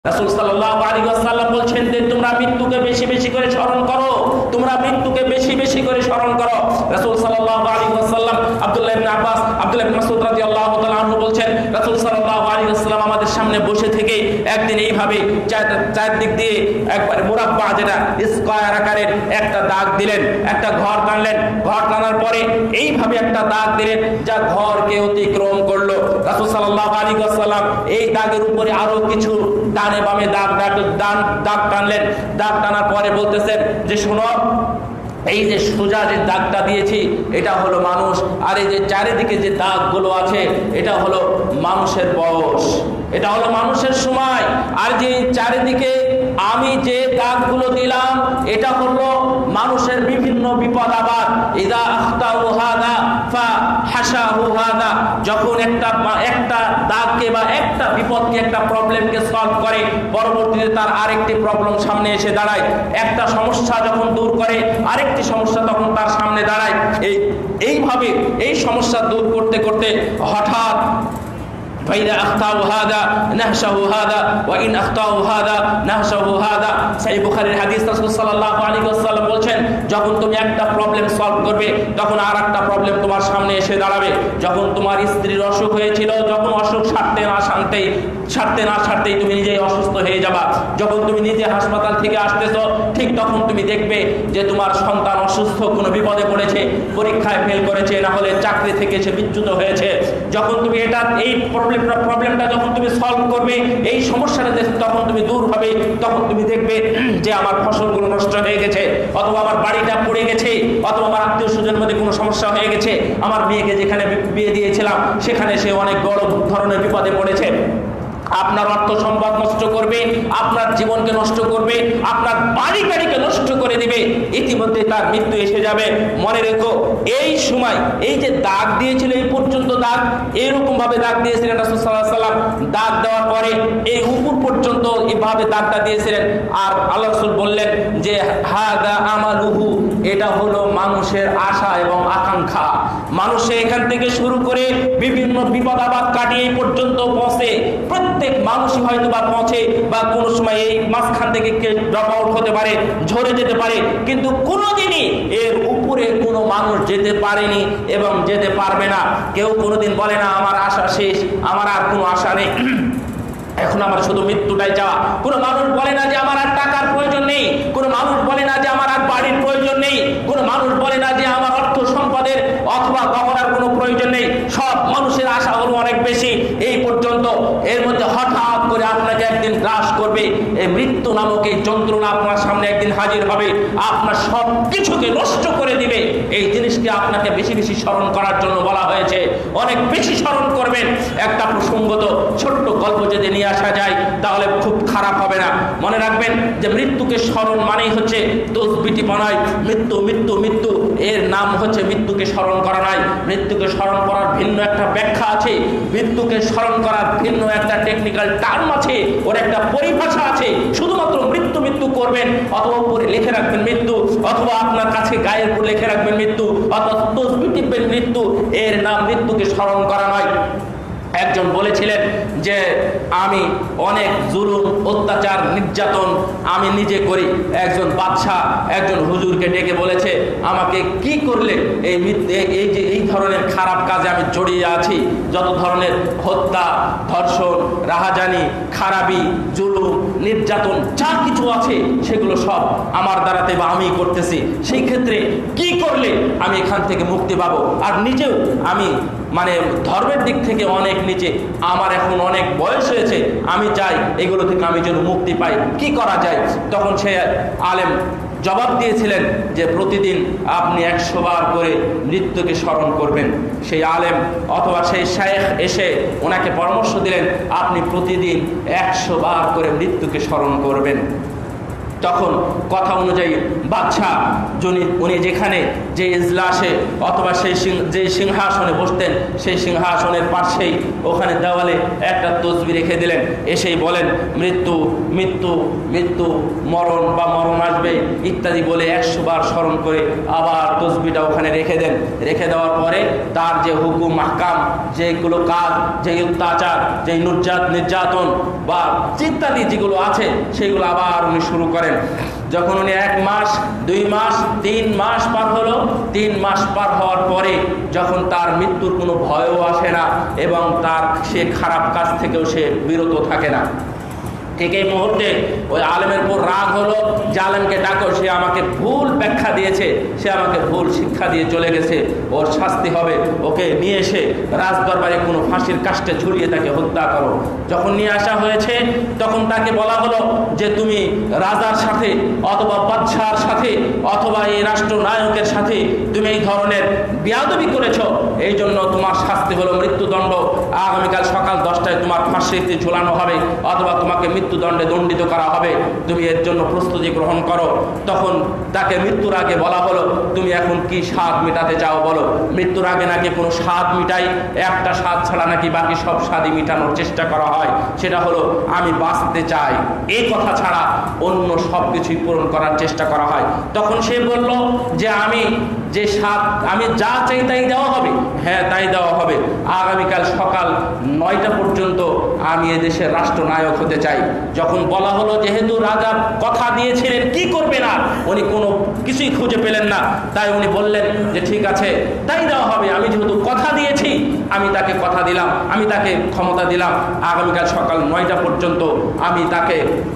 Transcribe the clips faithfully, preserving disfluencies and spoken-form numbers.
রাসূল সাল্লাল্লাহু আলাইহি ওয়াসাল্লাম বলছেন যে তোমরা মৃত্যুকে বেশি বেশি করে স্মরণ করো, তোমরা মৃত্যুকে বেশি বেশি করে স্মরণ করো। রাসূল সাল্লাল্লাহু আলাইহি ওয়াসাল্লাম আব্দুল্লাহ ইবনে আব্বাস, আব্দুল্লাহ ইবনে মাসউদ রাদিয়াল্লাহু তাআলা আনহু বলছেন রাসূল সাল্লাল্লাহু আলাইহি ওয়াসাল্লাম আমাদের সামনে বসে থেকে একদিন এইভাবে চারদিক দিয়ে একবারে মুরাব্বা যেটা স্কয়ার আকারের একটা দাগ দিলেন, একটা ঘর টানলেন, ঘর টানার পরে এইভাবে একটা দাগ দিলেন যা ঘরকে অতিক্রম করলো। রাসূল সাল্লাল্লাহু আলাইহি ওয়াসাল্লাম এই দাগের উপরে আরো কিছু ডানে বামে দাগ দাগ দাগ টানলেন। দাগ টানার পরে বলতেছেন যে শোনো, এই যে সোজা যে দাগটা দিয়েছি এটা হলো মানুষ, আর এই যে চারিদিকে যে দাগগুলো আছে এটা হলো মানুষের বয়স, এটা হলো মানুষের সময়। আর যে চারিদিকে আমি যে দাগগুলো দিলাম এটা হলো মানুষের বিভিন্ন বিপদ আপদ। ইদা আখতাউ হাদা ফা হাসাহু হাদা, যখন একটা একটা দাগকে বা একটা বিপদকে একটা প্রবলেমকে সলভ করে পরবর্তীতে তার আরেকটি প্রবলেম সামনে এসে দাঁড়ায়, একটা সমস্যা যখন দূর করে আরেকটি সমস্যা তখন তার সামনে দাঁড়ায়। এই এইভাবে এই সমস্যা দূর করতে করতে হঠাৎ فإذا أخطأوا هذا نهشه هذا وإن أخطأوا هذا نهشه هذا। সেই বুখারীর হাদিস রাসূল সাল্লাল্লাহু আলাইহি ওয়াসাল্লাম বলেন যখন তুমি একটা প্রবলেম সলভ করবে তখন আরেকটা প্রবলেম তোমার সামনে এসে দাঁড়াবে। যখন তোমার স্ত্রীর অসুখ হয়েছিল, যখন অসুখ সারতে না সারতেই সারতে না সারতেই তুমি নিজেই অসুস্থ হয়ে যাবা। যখন তুমি নিজে হাসপাতাল থেকে আসতেছো ঠিক তখন তুমি দেখবে যে তোমার সন্তান অসুস্থ, কোনো বিপদে পড়েছে, পরীক্ষায় ফেল করেছে, না হলে চাকরি থেকে সে বিচ্যুত হয়েছে। যখন তুমি এটা এই প্রবলেমটা যখন তুমি সলভ করবে, এই সমস্যাটা তখন তুমি দূর হবে, তখন তুমি দেখবে যে আমার ফসলগুলো নষ্ট হয়ে গেছে, অথবা আমার বাড়িটা পড়ে গেছে, অথবা আমার আত্মীয় স্বজনের মধ্যে কোনো সমস্যা হয়ে গেছে, আমার মেয়েকে যেখানে বিয়ে দিয়েছিলাম সেখানে সে অনেক বড় ধরনের বিপদে পড়েছে। আপনার অর্থ সম্পদ নষ্ট করবে, আপনার জীবনকে নষ্ট করবে, আপনার বাড়ি গাড়িকে নষ্ট করে দিবে, ইতিমধ্যে তার মৃত্যু এসে যাবে। মনে রেখো এই সময় এই যে দাগ দিয়েছিল এই পর্যন্ত দাগ এরকম ভাবে দাগ দিয়েছিলেন রাসূল সাল্লাল্লাহু আলাইহি ওয়াসাল্লাম। দাগ দেওয়ার পরে এই উপর পর্যন্ত এইভাবে দাগটা দিয়েছিলেন, আর আল্লাহ রাসূল বললেন যে হাদা আমালুহু, এটা হলো মানুষের আশা এবং আকাঙ্ক্ষা। মানুষে এখান থেকে শুরু করে বিভিন্ন বিপদ আপদ কাটিয়ে এই পর্যন্ত পৌঁছে, প্রত্যেক মানুষই হয়তো বা পৌঁছে বা কোনো সময় এই মাঝখান থেকে ড্রপ আউট হতে পারে, ঝরে যেতে পারে, কিন্তু কোনোদিনই এর উপরে কোনো মানুষ যেতে পারেনি এবং যেতে পারবে না। কেউ কোনোদিন বলে না আমার আশা শেষ, আমার আর কোনো আশা নেই, এখন আমার শুধু মৃত্যুটাই চাওয়া। কোনো মানুষ বলে না যে আমার আর টাকার প্রয়োজন নেই, কোনো মানুষ বলে না যে আমার আর বাড়ির প্রয়োজন নেই, কোনো মানুষ বলে না যে আমার অর্থ সম্পদের অথবা গহনার কোনো প্রয়োজন নেই। সব মানুষের আশা হলো অনেক বেশি। এই পর্যন্ত এর মধ্যে হঠাৎ করে আপনাকে একদিন গ্রাস করবে, এই মৃত্যু নামক এই যন্ত্রণা আপনার সামনে একদিন হাজির হবে, আপনার সব কিছুকে নষ্ট করে দিবে। এই জিনিসকে আপনাকে বেশি বেশি স্মরণ করার জন্য বলা হয়েছে, অনেক বেশি স্মরণ করবেন। একটা প্রসঙ্গত ছোট্ট গল্প যদি নিয়ে আসা যায় তাহলে খুব খারাপ হবে না। মনে রাখবেন যে মৃত্যুকে স্মরণ মানেই হচ্ছে তসবিটি বানায় মৃত্যু মৃত্যু মৃত্যু, এর নাম হচ্ছে মৃত্যুকে স্মরণ করা নয়। মৃত্যুকে স্মরণ করার ভিন্ন একটা ব্যাখ্যা আছে, মৃত্যুকে স্মরণ করার ভিন্ন একটা টেকনিক্যাল টার্ম আছে, ওর একটা পরিভাষা আছে। শুধুমাত্র মৃত্যু মৃত্যু করবেন, অথবা উপরে লিখে রাখবেন মৃত্যু, অথবা আপনার কাছে গায়ের উপর লিখে রাখবেন মৃত্যু, অথবা তসবি টিপবেন মৃত্যু, এর নাম মৃত্যুকে স্মরণ করা নয়। একজন বলেছিলেন যে আমি অনেক জুলুম অত্যাচার নির্যাতন আমি নিজে করি। একজন বাদশাহ একজন হুজুরকে ডেকে বলেছে আমাকে কি করলে এই এই যে এই ধরনের খারাপ কাজে আমি জড়িয়ে আছি, যত ধরনের হত্যা, ধর্ষণ, রাহাজানি, খারাপি, জুলুম, নির্যাতন যা কিছু আছে সেগুলো সব আমার দ্বারাতে বা আমি করতেছি, সেই ক্ষেত্রে কি করলে আমি এখান থেকে মুক্তি পাবো? আর নিজেও আমি মানে ধর্মের দিক থেকে অনেক নিচে, আমার এখন অনেক বয়স হয়েছে, আমি চাই এগুলো থেকে আমি যেন মুক্তি পাই, কি করা যায়? তখন সে আলেম জবাব দিয়েছিলেন যে প্রতিদিন আপনি একশো বার করে মৃত্যুকে স্মরণ করবেন। সেই আলেম অথবা সেই শায়েখ এসে ওনাকে পরামর্শ দিলেন আপনি প্রতিদিন একশো বার করে মৃত্যুকে স্মরণ করবেন। তখন কথা অনুযায়ী বাদশাহ যিনি উনি যেখানে যে ইজলাসে অথবা সেই যে সিংহাসনে বসতেন সেই সিংহাসনের পাশেই ওখানে দেওয়ালে একটা তসবিহ রেখে দিলেন। এসেই বলেন মৃত্যু মৃত্যু মৃত্যু, মরণ বা মরণ আসবে ইত্যাদি বলে একশো বার স্মরণ করে আবার তসবিহটা ওখানে রেখে দেন। রেখে দেওয়ার পরে তার যে হুকুম মাহকাম, যেগুলো কাজ, যে অত্যাচার, যে নির্যাত নির্যাতন বা ইত্যাদি যেগুলো আছে সেগুলো আবার উনি শুরু করেন। যখন উনি এক মাস দুই মাস তিন মাস পার হলো, তিন মাস পার হওয়ার পরে যখন তার মৃত্যুর কোনো ভয়ও আসে না এবং তার সে খারাপ কাজ থেকেও সে বিরত থাকে না, ঠিক এই মুহূর্তে ওই আলেমের উপর রাগ হলো যে আলেমকে ডাকো, সে আমাকে ভুল ব্যাখ্যা দিয়েছে, সে আমাকে ভুল শিক্ষা দিয়ে চলে গেছে, ওর শাস্তি হবে, ওকে নিয়ে এসে রাজদরবারে কোনো ফাঁসির কাস্টে ঝুলিয়ে তাকে হত্যা করো। যখন নিয়ে আসা হয়েছে তখন তাকে বলা হলো যে তুমি রাজার সাথে অথবা বাদশার সাথে অথবা এই রাষ্ট্রনায়কের সাথে তুমি এই ধরনের বেয়াদবি করেছো, এই জন্য তোমার শাস্তি হলো মৃত্যুদণ্ড। আগামীকাল সকাল দশটায় তোমার ফাঁসিতে ঝুলানো হবে অথবা তোমাকে মৃত্যুদণ্ডে দণ্ডিত করা হবে, তুমি এর জন্য প্রস্তুতি গ্রহণ করো। তখন তাকে মৃত্যুর আগে বলা হলো তুমি এখন কি স্বাদ মেটাতে চাও বলো। মৃত্যুর আগে নাকি কোনো স্বাদ মিটাই, একটা স্বাদ ছাড়া নাকি বাকি সব স্বাদই মেটানোর চেষ্টা করা হয়, সেটা হলো আমি বাঁচতে চাই, এই কথা ছাড়া অন্য সব কিছুই পূরণ করার চেষ্টা করা হয়। তখন সে বলল যে আমি যে স্বাদ আমি যা চাই তাই দেওয়া হবে। হ্যাঁ তাই দেওয়া হবে, আগামীকাল সকাল নয়টা পর্যন্ত আমি এদেশের রাষ্ট্রনায়ক হতে চাই। যখন বলা হলো যেহেতু রাজা কথা দিয়েছিলেন কি করবে না, উনি কোনো কিছুই খুঁজে পেলেন না, তাই উনি বললেন যে ঠিক আছে তাই দেওয়া হবে, আমি যেহেতু কথা দিয়েছি আমি তাকে কথা দিলাম, আমি তাকে ক্ষমতা দিলাম, আগামীকাল সকাল নয়টা পর্যন্ত আমি তাকে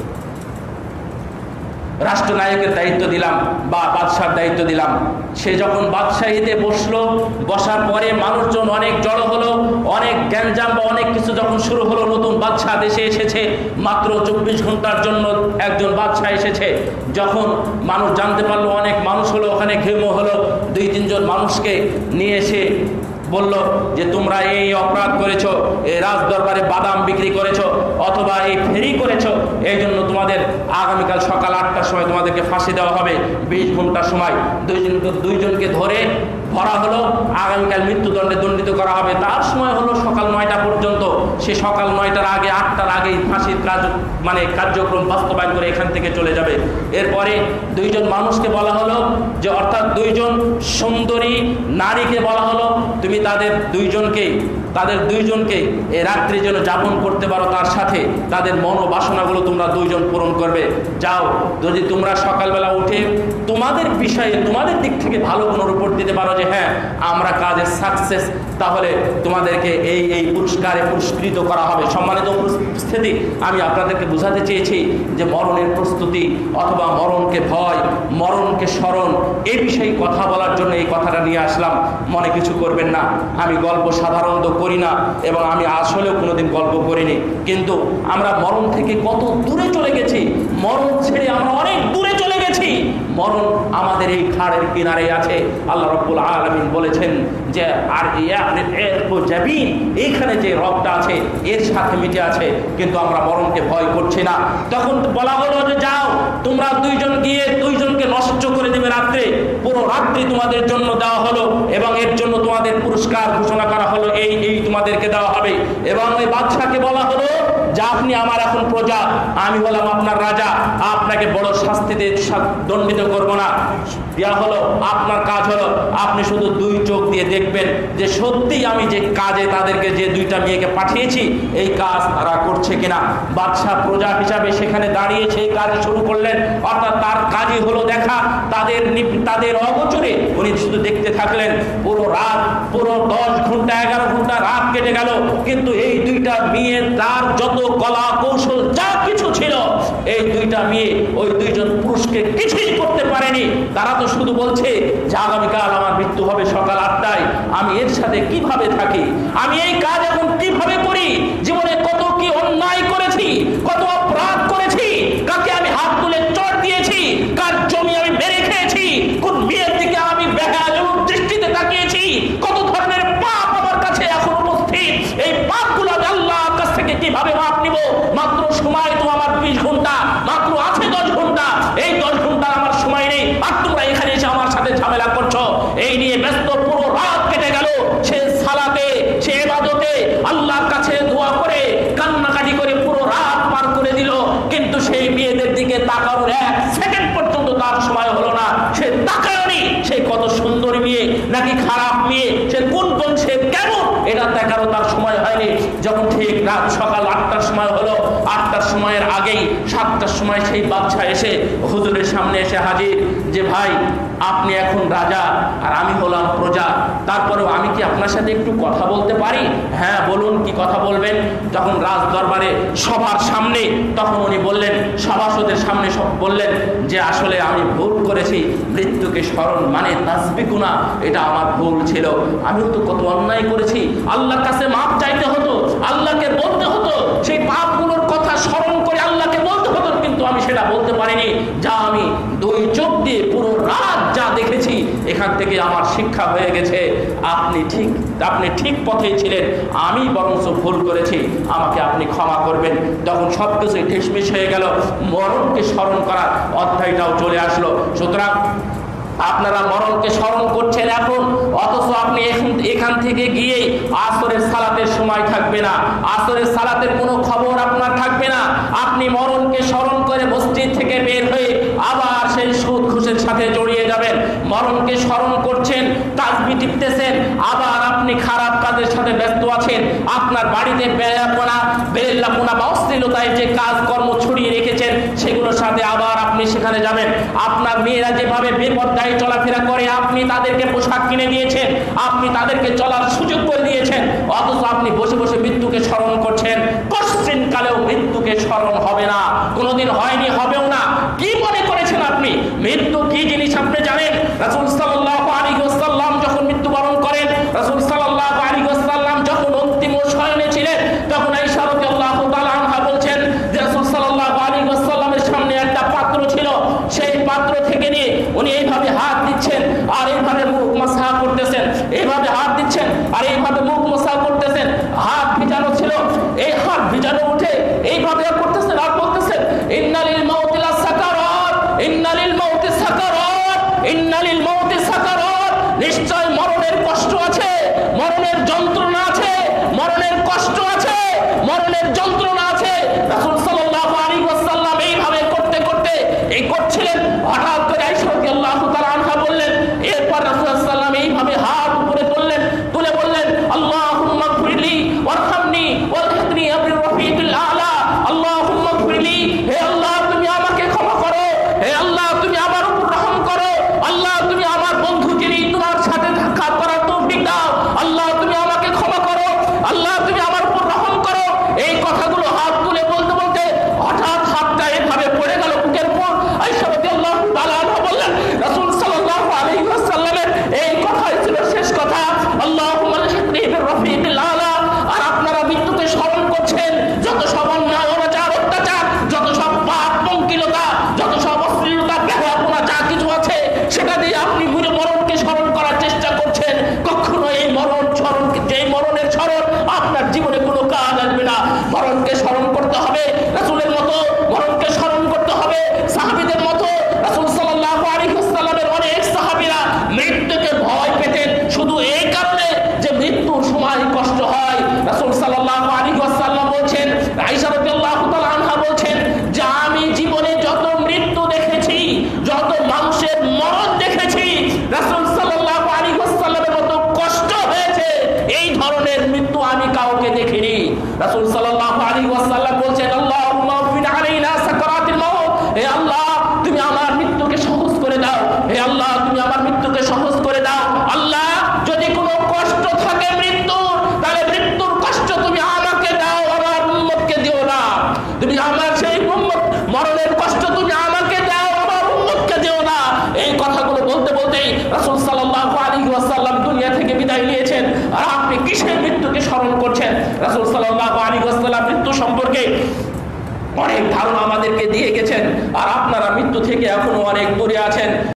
রাষ্ট্রনায়কের দায়িত্ব দিলাম বা বাদশার দায়িত্ব দিলাম। সে যখন বাদশাহীতে বসলো, বসার পরে মানুষজন অনেক জড়ো হলো, অনেক গ্যাঞ্জাম বা অনেক কিছু যখন শুরু হলো, নতুন বাদশাহ দেশে এসেছে, মাত্র চব্বিশ ঘন্টার জন্য একজন বাদশাহ এসেছে। যখন মানুষ জানতে পারলো, অনেক মানুষ হলো, ওখানে ঘেমো হলো, দুই তিনজন মানুষকে নিয়ে এসে বলল যে তোমরা এই অপরাধ করেছো, এই রাজ দরবারে বাদাম বিক্রি করেছো অথবা এই ফেরি করেছো, এই জন্য তোমাদের আগামীকাল সকাল আটটার সময় তোমাদেরকে ফাঁসি দেওয়া হবে, বিশ ঘন্টার সময় দুইজনকে দুইজনকে ধরে ধরা হলো, আগামীকাল মৃত্যুদণ্ডে দণ্ডিত করা হবে। তার সময় হলো সকাল নয়টা পর্যন্ত, সে সকাল নয়টার আগে আটটার আগেই ফাঁসির কাজ মানে কার্যক্রম বাস্তবায়ন করে এখান থেকে চলে যাবে। এরপরে দুইজন মানুষকে বলা হলো যে অর্থাৎ দুইজন সুন্দরী নারীকে বলা হলো তুমি তাদের দুইজনকে তাদের দুইজনকে এ রাত্রি যেন যাপন করতে পারো, তার সাথে তাদের মনোবাসনাগুলো তোমরা দুইজন পূরণ করবে। যাও, যদি তোমরা সকালবেলা উঠে তোমাদের বিষয়ে তোমাদের দিক থেকে ভালো কোনো রিপোর্ট দিতে পারো যে হ্যাঁ আমরা কাজে সাকসেস, তাহলে তোমাদেরকে এই এই পুরস্কারে পুরস্কৃত করা হবে। সম্মানিত উপস্থিতি, আমি আপনাদেরকে বোঝাতে চেয়েছি যে মরণের প্রস্তুতি অথবা মরণকে ভয়, মরণকে স্মরণ, এই বিষয়ে কথা বলার জন্য এই কথাটা নিয়ে আসলাম। মনে কিছু করবেন না, আমি গল্প সাধারণত করি না এবং আমি আসলেও কোনোদিন গল্প করিনি, কিন্তু আমরা মরণ থেকে কত দূরে চলে গেছি, মরণ ছেড়ে আমরা অনেক দূরে চলে গেছি। মরণ আমাদের এই খাড়ের কিনারে আছে। আল্লাহ রাব্বুল আলামিন বলেছেন যে আর জাবিন, এইখানে যে রবটা আছে এর সাথে মিটে আছে, কিন্তু আমরা মরণকে ভয় করছি না। তখন বলা হলো যে যাও তোমরা দুইজন গিয়ে দুইজনকে নষ্ট করে দেবে রাত্রে, পুরো রাত্রি তোমাদের জন্য দেওয়া হলো এবং এর জন্য তোমাদের পুরস্কার ঘোষণা করা হলো, এই এই তোমাদেরকে দেওয়া হবে। এবং ওই বাদশাকে বলা হলো যে আপনি আমার এখন প্রজা, আমি হলাম আপনার রাজা, আপনাকে বড় শাস্তিতে দণ্ডিত করব না। দেওয়া হলো, আপনার কাজ হলো আপনি শুধু দুই চোখ দিয়ে দেখবেন যে সত্যি আমি যে কাজে তাদেরকে যে দুইটা মেয়েকে পাঠিয়েছি এই কাজ তারা করছে কিনা। বাদশাহ প্রজা হিসাবে সেখানে দাঁড়িয়ে সেই কাজ শুরু করলেন, অর্থাৎ তার কাজই হলো দেখা, তাদের তাদের অগোচরে উনি শুধু দেখতে থাকলেন। পুরো রাত, পুরো দশ ঘন্টা এগারো ঘন্টা রাত কেটে গেল, কিন্তু এই দুইটা মেয়ে তার যত কলা কৌশল যা কিছু ছিল এই দুইটা মেয়ে ওই দুইজন পুরুষকে কিছুই করতে পারেনি। তারা তো শুধু বলছে যে আগামীকাল আমার মৃত্যু হবে সকাল আটটায়, আমি এর সাথে কিভাবে থাকি, আমি এই কাজ এখন কিভাবে করি, জীবনে কত কি অন্যায় করেছি, কত অপরাধ করেছি, কাকে আমি হাত তুলে চড় দিয়েছি, কার জমি আমি মেরে খেয়েছি, কোন মেয়ের দিকে আমি বেহায়াজনক দৃষ্টিতে তাকিয়েছি, কত ধরনের পাপ আমার কাছে এখন উপস্থিত। এই পাপগুলো আমি আল্লাহর কাছ থেকে কিভাবে মাপ নিব? মাত্র সময় তো আমার বিশ ঘন্টা, মাত্র আছে দশ ঘন্টা। কিন্তু সেই মেয়েদের দিকে তাকানোর এক সেকেন্ড পর্যন্ত তার সময় হলো না। সে তাকায়নি সে কত সুন্দর মেয়ে নাকি খারাপ মেয়ে, সে কোন বংশে কেমন, এটা দেখারও তার সময় হয়নি। যখন ঠিক রাত সকাল আটটার সময় হলো, আটটার সময়ের আগেই সাতটার সময় সেই বাদশা এসে হুজুরের সামনে এসে হাজির যে ভাই আপনি এখন রাজা আর আমি হলাম প্রজা, তারপরেও আমি কি আপনার সাথে একটু কথা বলতে পারি? হ্যাঁ বলুন, কি কথা বলবেন? তখন রাজ দরবারে সবার সামনে তখন উনি বললেন, সভাসদের সামনে সব বললেন যে আসলে আমি ভুল করেছি, মৃত্যুকে স্মরণ মানে তাসবিহ গুনাহ, এটা আমার ভুল ছিল, আমিও তো কত অন্যায় করেছি, আল্লাহর কাছে মাপ চাইতে হতো, আল্লাহকে বলতে হতো, সেই পাপগুলোর কথা স্মরণ করে আল্লাহকে বলতে হতো, কিন্তু আমি সেটা বলতে পারিনি। যা আমি দুই চোখ দিয়ে পুরো রাত যা দেখেছি, এখান থেকে আমার শিক্ষা হয়ে গেছে আপনি ঠিক আপনি ঠিক পথেই ছিলেন, আমি বরঞ্চ ভুল করেছি, আমাকে আপনি ক্ষমা করবেন। তখন সব কিছুই ঠেসমিস হয়ে গেল, মরণকে স্মরণ করার অধ্যায়টাও চলে আসলো। সুতরাং আপনারা মরণকে স্মরণ করছেন এখন, অথচ আপনি এখান থেকে গিয়ে আসরের সালাতের সময় থাকবে না, আসরের সালাতের কোনো খবর আপনার থাকবে না। আপনি মরণকে স্মরণ করে মসজিদ থেকে বের হয়ে আবার সেই সুদ ঘুষের সাথে জড়িয়ে যাবেন। মরণকে স্মরণ করছেন, তাসবিহ টিপতেছেন, আবার আপনি খারাপ কাজের সাথে ব্যস্ত আছেন। আপনার বাড়িতে বেয়াপনা বেল্লাপনা বা অশ্লীলতায় যে কাজকর্ম ছড়িয়ে রেখেছেন সেগুলোর সাথে আবার আপনি সেখানে যাবেন। আপনার মেয়েরা যেভাবে বেপর্দায় চলাফেরা করে, আপনি তাদেরকে পোশাক কিনে দিয়েছেন, আপনি তাদেরকে চলার সুযোগ করে দিয়েছেন, অথচ আপনি বসে বসে মৃত্যুকে স্মরণ করছেন। কোশ্চিন কালেও মৃত্যুকে স্মরণ হবে না, কোনোদিন হয়নি, হবেও না। কি মনে করেছেন আপনি মৃত্যু কি জিনিস আপনি জানেন? রাসূল সাল্লাল্লাহু আলাইহি ওয়াসাল্লাম যখন মৃত্যুবরণ করেন, রাসূল সাল্লাল্লাহু আলাইহি ওয়াসাল্লাম যখন অন্তিম শয়নে ছিলেন, তখন আয়েশা রাদিয়াল্লাহু তাআলা আনহা বলছেন যে রাসূল সাল্লাল্লাহু আলাইহি ওয়াসাল্লামের সামনে একটা পাত্র ছিল, সেই পাত্র থেকে নিয়ে উনি এইভাবে হাত দিচ্ছেন আর এইভাবে মুখ মাসা করতেছেন, এইভাবে হাত দিচ্ছেন আর এইভাবে মুখ মাসা করতেছেন, হাত ভিজানো ছিল, এই হাত ভিজানো উঠে এইভাবে করতেছেন আর বলতেছেন ইন্নালিল মাউতি লাসাকারাত, ইন্নালিল মাউতি সাকারাত, ইন্নালিল মাউতি সাকারাত, নিশ্চয় মরণের কষ্ট আছে, মরণের যন্ত্রণা আছে, মরণের কষ্ট আছে, মরণের যন্ত্রণা আছে। রাসূল সাল্লাল্লাহু আলাইহি ওয়াসাল্লাম এইভাবে করতে করতে এই করছিলেন, হঠাৎ করে আয়েশা রাদিয়াল্লাহু তাআলা আনহা বললেন, এরপর রাসূল সাল্লাল্লাহু আলাইহি ওয়াসাল্লাম এইভাবে হাত উপরে তুললেন, তুলে বললেন আল্লাহুম্মা গফিরলি ওয়ারহামনি ওয়াহদিনি বির রফিকিল আলা, আল্লাহুম্মা গফিরলি, হে আল্লাহ তুমি আমাকে ক্ষমা করো, হে আল্লাহ তুমি আমার উপর রহম করো, আল্লাহ তুমি আমার বন্ধুকে নিয়ে তোমার সাথে সাক্ষাৎ করার তৌফিক দাও, আল্লাহ তুমি আমাকে ক্ষমা করো, আল্লাহ তুমি আমার উপর রহম করো। এই কথাগুলো হাত তুলে বলতে বলতে হঠাৎ হাতটা এভাবে পড়ে গেল বুকের উপর। আয়েশা রাদিয়াল্লাহু তাআলা আনহা বললেন রাসূল সাল্লাল্লাহু আলাইহি ওয়াসাল্লামের এই কথাই ছিল শেষ কথা, আল্লাহুম্মা ইহদিনি বির রফিকিল আলা। আর আপনারা মৃত্যুকে স্মরণ করছেন, যত সব অন্যায় অনাচার অত্যাচার, যত সব পাপ পঙ্কিলতা, যত সব অশ্লীলতা বেহায়াপনা যা কিছু আছে, সেটা দিয়ে আপনি মরণকে স্মরণ করার চেষ্টা করছেন। কখনো এই মরণ স্মরণ, যেই মরণের স্মরণ আপনার জীবনে কোনো কাজ আসবে না। মরণকে স্মরণ করতে হবে রাসূলের মতো, মরণকে স্মরণ করতে হবে সাহাবীদের মতো। রাসূল সাল্লাল্লাহু আলাইহি ওয়াসাল্লামের অনেক সাহাবীরা মৃত্যুকে ভয় পেতেন শুধু এই কারণে যে মৃত্যুর সময় কষ্ট হয়। রাসূল সাল্লাল্লাহু আলাইহি ওয়াসাল্লাম বলছেন, আয়েশা রাদিয়াল্লাহু তাআলা আনহা বলছেন যে আমি জীবনে যত মৃত্যু দেখেছি, যত মানুষের মরণ দেখেছি, রাসূল সাল্লাল্লাহু আলাইহি ওয়াসাল্লামের মতো কষ্ট হয়েছে এই ধরনের মৃত্যু আমি কাউকে দেখিনি। রাসূল সাল্লাল্লাহু আলাইহি ওয়াসাল্লাম বলছেন আল্লাহুম্মা আফিন আলাইনা সাকারাতিল মাউত, হে আল্লাহ তুমি আমার মৃত্যুকে সহজ করে দাও, হে আল্লাহ তুমি আমার মৃত্যুকে সহজ করে দাও। আল্লাহ যদি কোনো কষ্ট থাকে মৃত্যুর, তাহলে মৃত্যুর কষ্ট তুমি আমাকে দাও, আমার উম্মতকে দিও না। তুমি আমার সেই উম্মত মরণের কষ্ট তুমি আমাকে দাও, আমার উম্মতকে দিও না। এই কথাগুলো বলতে বলতেই রাসূল সাল্লাল্লাহু আলাইহি ওয়াসাল্লাম দুনিয়া থেকে বিদায় নিয়েছেন। আর আপনি কিসের মৃত্যুকে স্মরণ করছেন? রাসূল সাল্লাল্লাহু আলাইহি ওয়াসাল্লাম মৃত্যু সম্পর্কে অনেক ধারণা আমাদেরকে দিয়ে গেছেন, আর আপনারা মৃত্যু থেকে এখনো অনেক দূরে আছেন।